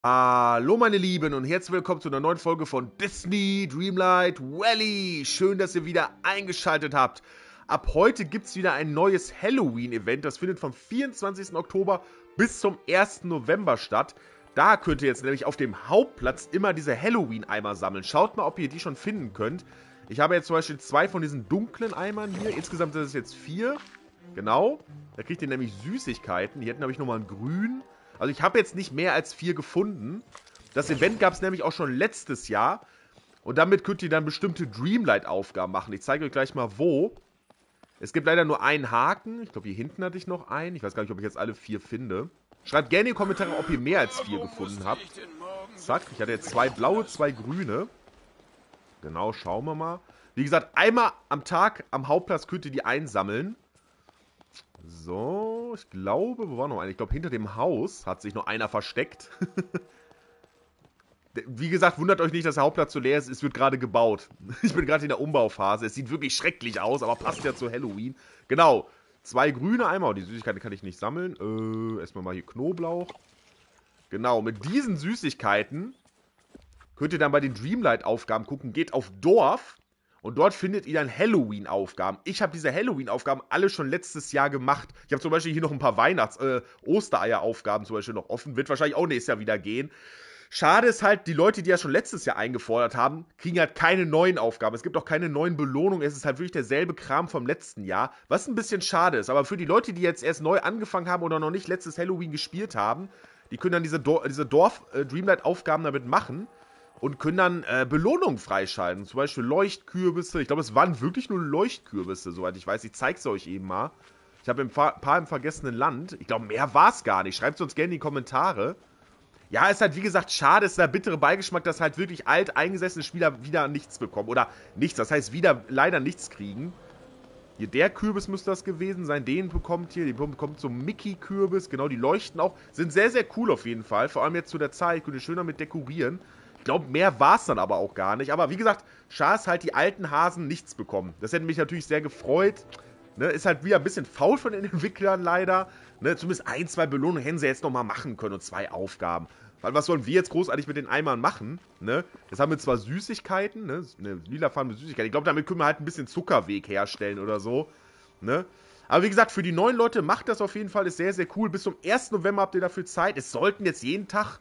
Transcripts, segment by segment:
Hallo meine Lieben und herzlich willkommen zu einer neuen Folge von Disney Dreamlight Valley. Schön, dass ihr wieder eingeschaltet habt. Ab heute gibt es wieder ein neues Halloween-Event. Das findet vom 24. Oktober bis zum 1. November statt. Da könnt ihr jetzt nämlich auf dem Hauptplatz immer diese Halloween-Eimer sammeln. Schaut mal, ob ihr die schon finden könnt. Ich habe jetzt zum Beispiel 2 von diesen dunklen Eimern hier. Insgesamt sind es jetzt 4. Genau. Da kriegt ihr nämlich Süßigkeiten. Hier hinten habe ich nochmal einen grün. Also ich habe jetzt nicht mehr als 4 gefunden. Das Event gab es nämlich auch schon letztes Jahr. Und damit könnt ihr dann bestimmte Dreamlight-Aufgaben machen. Ich zeige euch gleich mal wo. Es gibt leider nur einen Haken. Ich glaube, hier hinten hatte ich noch einen. Ich weiß gar nicht, ob ich jetzt alle 4 finde. Schreibt gerne in die Kommentare, ob ihr mehr als 4 gefunden habt. Zack, ich hatte jetzt 2 blaue, 2 grüne. Genau, schauen wir mal. Wie gesagt, einmal am Tag am Hauptplatz könnt ihr die einsammeln. So, ich glaube, wo war noch einer? Ich glaube, hinter dem Haus hat sich noch einer versteckt. Wie gesagt, wundert euch nicht, dass der Hauptplatz so leer ist. Es wird gerade gebaut. Ich bin gerade in der Umbauphase. Es sieht wirklich schrecklich aus, aber passt ja zu Halloween. Genau, 2 grüne Eimer. Oh, die Süßigkeiten kann ich nicht sammeln. Erstmal mal hier Knoblauch. Genau, mit diesen Süßigkeiten könnt ihr dann bei den Dreamlight-Aufgaben gucken. Geht auf Dorf. Und dort findet ihr dann Halloween-Aufgaben. Ich habe diese Halloween-Aufgaben alle schon letztes Jahr gemacht. Ich habe zum Beispiel hier noch ein paar Ostereier-Aufgaben zum Beispiel noch offen. Wird wahrscheinlich auch nächstes Jahr wieder gehen. Schade ist halt, die Leute, die ja schon letztes Jahr eingefordert haben, kriegen halt keine neuen Aufgaben. Es gibt auch keine neuen Belohnungen. Es ist halt wirklich derselbe Kram vom letzten Jahr. Was ein bisschen schade ist. Aber für die Leute, die jetzt erst neu angefangen haben oder noch nicht letztes Halloween gespielt haben, die können dann diese Dorf-Dreamlight-Aufgaben damit machen. Und können dann Belohnungen freischalten. Zum Beispiel Leuchtkürbisse. Ich glaube, es waren wirklich nur Leuchtkürbisse, soweit ich weiß. Ich zeige es euch eben mal. Ich habe ein paar im vergessenen Land. Ich glaube, mehr war es gar nicht. Schreibt es uns gerne in die Kommentare. Ja, ist halt, wie gesagt, schade. Ist der bittere Beigeschmack, dass halt wirklich alt eingesessene Spieler wieder nichts bekommen. Oder nichts. Das heißt, wieder leider nichts kriegen. Hier, der Kürbis müsste das gewesen sein. Den bekommt hier. Den bekommt so Mickey-Kürbis. Genau, die leuchten auch. Sind sehr, sehr cool auf jeden Fall. Vor allem jetzt zu der Zeit. Könnt ihr schön damit dekorieren. Ich glaube, mehr war es dann aber auch gar nicht. Aber wie gesagt, schade ist halt, die alten Hasen nichts bekommen. Das hätte mich natürlich sehr gefreut. Ne, ist halt wieder ein bisschen faul von den Entwicklern leider. Ne, zumindest 1, 2 Belohnungen hätten sie jetzt nochmal machen können und 2 Aufgaben. Weil was sollen wir jetzt großartig mit den Eimern machen? Ne? Jetzt haben wir zwar Süßigkeiten, ne? Eine lila Farbe mit Süßigkeiten. Ich glaube, damit können wir halt ein bisschen Zuckerweg herstellen oder so. Ne? Aber wie gesagt, für die neuen Leute macht das auf jeden Fall. Ist sehr, sehr cool. Bis zum 1. November habt ihr dafür Zeit. Es sollten jetzt jeden Tag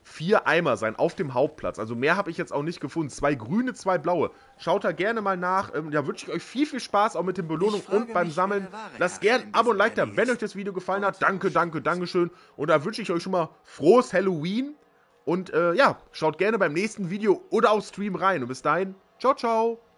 4 Eimer sein auf dem Hauptplatz. Also mehr habe ich jetzt auch nicht gefunden. 2 grüne, 2 blaue. Schaut da gerne mal nach. Da wünsche ich euch viel, viel Spaß auch mit den Belohnungen und beim Sammeln. Lasst gerne ein Abo und Like da, wenn euch das Video gefallen hat. Danke, danke, Dankeschön. Und da wünsche ich euch schon mal frohes Halloween. Und ja, schaut gerne beim nächsten Video oder auf Stream rein. Und bis dahin, ciao, ciao.